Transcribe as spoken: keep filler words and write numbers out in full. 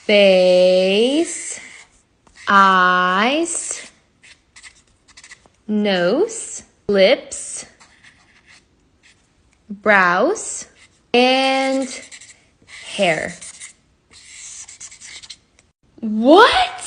face, eyes, nose, lips, brows, and hair. What?